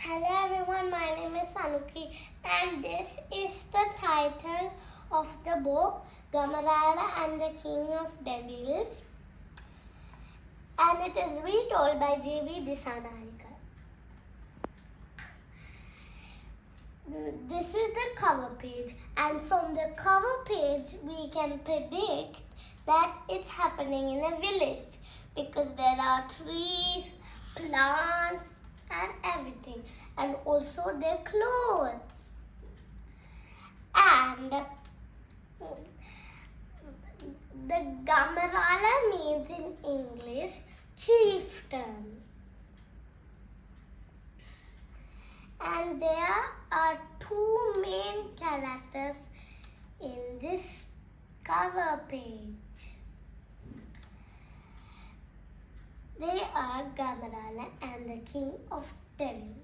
Hello everyone, my name is Sanuki and this is the title of the book Gamarala and the King of Devils, and it is retold by J.B. Disanayakar. This is the cover page, and from the cover page we can predict that it's happening in a village because there are trees, plants and everything, and also their clothes. And the Gamarala means in English chieftain. And there are two main characters in this cover page. They are Gamarala and the King of Devils.